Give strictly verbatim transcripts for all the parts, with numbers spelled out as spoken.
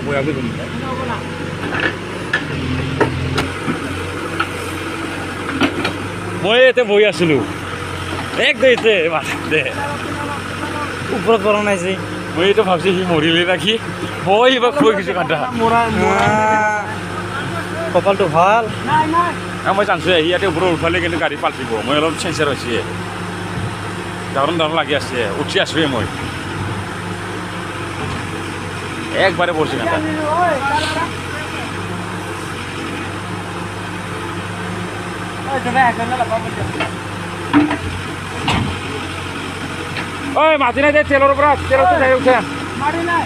বয়াকে তুমি মই এতে বহি আছিলো এক দে দে ওপৰত পৰা নাইছে মই এইটো ভাবছি সি মৰিলে নাকি মই বা খুৱাই কিছু কাটা কপালটো ভাল মই জানছো আহি ইয়াতে ওপৰত উঠালে কিন্তু গাড়ী পাল্টিব মই অলপ চেঞ্চাৰ হৈছে দাৰণ দাৰণ লাগি আছে উঠি আছোৱে মই একবাৰে পড়ছি কাটা ওই মাটি নাই তেলৰ পৰা তেলতো যাই উঠে মাটি নাই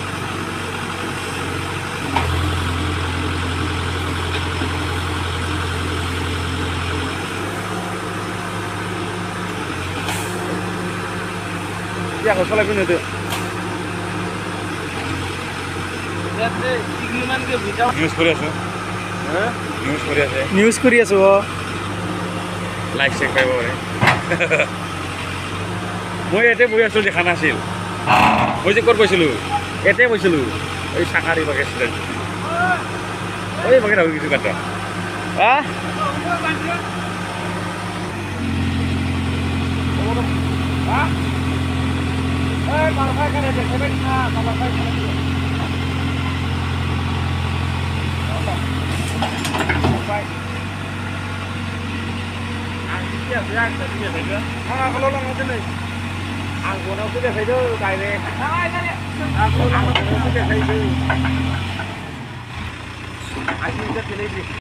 Ya, kau salah punya tu. News Korea sih. News Korea sih. News Korea sih. Like share kau boleh. Moi ete boi asul dekha nasil. Moi je kor boisilu. Ete boisilu. Oi sakari bagai student. Oi bagai rawi gitu kata. Ah? Ah? Eh, marfai kan ada sebab na, marfai kan ada. Marfai. Angin dia siang tadi dia saja. Ah, kalau orang macam ni. Angin orang tu dia saja, dah ni. Ah, ini dia. Angin orang tu dia saja. Angin dia pilih.